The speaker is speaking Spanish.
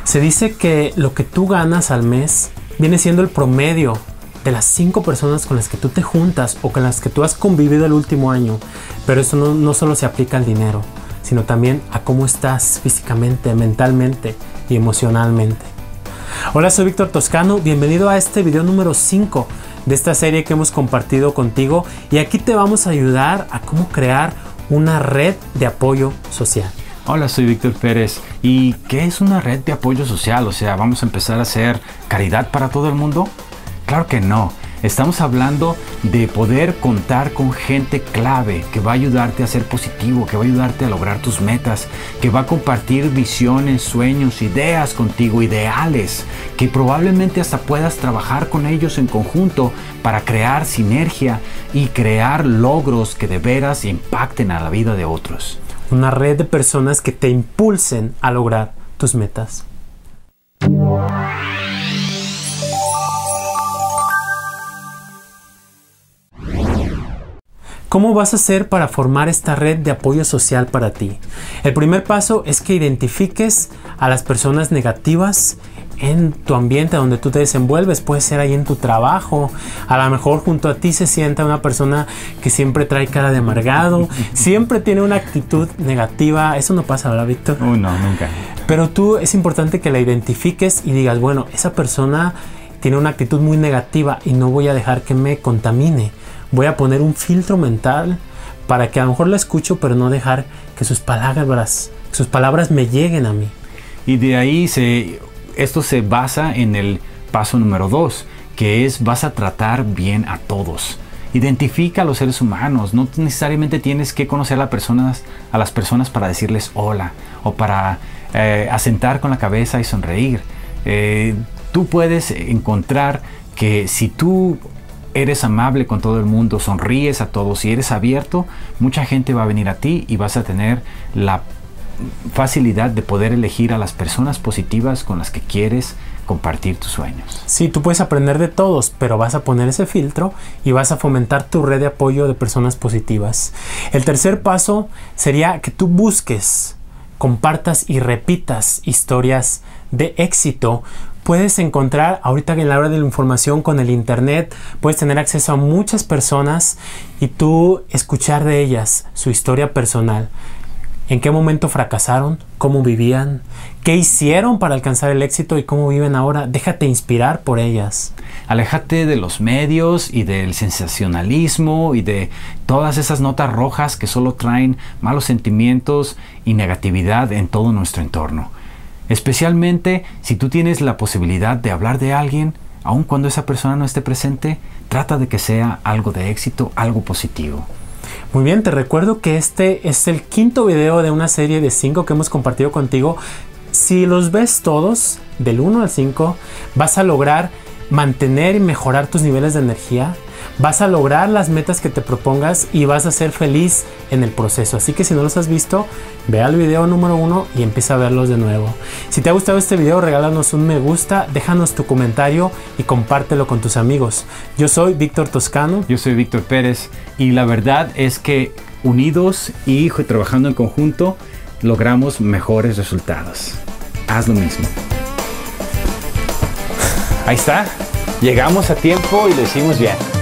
Se dice que lo que tú ganas al mes viene siendo el promedio de las 5 personas con las que tú te juntas o con las que tú has convivido el último año. Pero eso no solo se aplica al dinero, sino también a cómo estás físicamente, mentalmente y emocionalmente. Hola, soy Víctor Toscano, bienvenido a este video número 5 de esta serie que hemos compartido contigo, y aquí te vamos a ayudar a cómo crear una red de apoyo social. Hola, soy Víctor Pérez. ¿Y qué es una red de apoyo social? O sea, ¿vamos a empezar a hacer caridad para todo el mundo? Claro que no. Estamos hablando de poder contar con gente clave que va a ayudarte a ser positivo, que va a ayudarte a lograr tus metas, que va a compartir visiones, sueños, ideas contigo, ideales, que probablemente hasta puedas trabajar con ellos en conjunto para crear sinergia y crear logros que de veras impacten a la vida de otros. Una red de personas que te impulsen a lograr tus metas. ¿Cómo vas a hacer para formar esta red de apoyo social para ti? El primer paso es que identifiques a las personas negativas en tu ambiente donde tú te desenvuelves. Puede ser ahí en tu trabajo. A lo mejor junto a ti se sienta una persona que siempre trae cara de amargado, siempre tiene una actitud negativa. Eso no pasa, ¿verdad, Víctor? No, nunca. Pero tú es importante que la identifiques y digas, bueno, esa persona tiene una actitud muy negativa y no voy a dejar que me contamine. Voy a poner un filtro mental para que a lo mejor la escucho, pero no dejar que sus palabras me lleguen a mí. Y de ahí esto se basa en el paso número 2, que es: vas a tratar bien a todos. Identifica a los seres humanos. No necesariamente tienes que conocer a las personas para decirles hola o para asentar con la cabeza y sonreír. Tú puedes encontrar que si tú eres amable con todo el mundo, sonríes a todos y eres abierto, mucha gente va a venir a ti y vas a tener la facilidad de poder elegir a las personas positivas con las que quieres compartir tus sueños. Sí, tú puedes aprender de todos, pero vas a poner ese filtro y vas a fomentar tu red de apoyo de personas positivas. El tercer paso sería que tú busques, compartas y repitas historias de éxito. Puedes encontrar, ahorita en la hora de la información con el internet, puedes tener acceso a muchas personas y tú escuchar de ellas su historia personal. ¿En qué momento fracasaron? ¿Cómo vivían? ¿Qué hicieron para alcanzar el éxito y cómo viven ahora? Déjate inspirar por ellas. Aléjate de los medios y del sensacionalismo y de todas esas notas rojas que solo traen malos sentimientos y negatividad en todo nuestro entorno. Especialmente si tú tienes la posibilidad de hablar de alguien, aun cuando esa persona no esté presente, trata de que sea algo de éxito, algo positivo. Muy bien, te recuerdo que este es el 5º video de una serie de 5 que hemos compartido contigo. Si los ves todos, del 1 al 5, vas a lograr mantener y mejorar tus niveles de energía, vas a lograr las metas que te propongas y vas a ser feliz en el proceso. Así que si no los has visto, ve al video número 1 y empieza a verlos de nuevo. Si te ha gustado este video, regálanos un me gusta, déjanos tu comentario y compártelo con tus amigos. Yo soy Víctor Toscano. Yo soy Víctor Pérez, y la verdad es que unidos y trabajando en conjunto logramos mejores resultados. Haz lo mismo. Ahí está. Llegamos a tiempo y lo hicimos bien.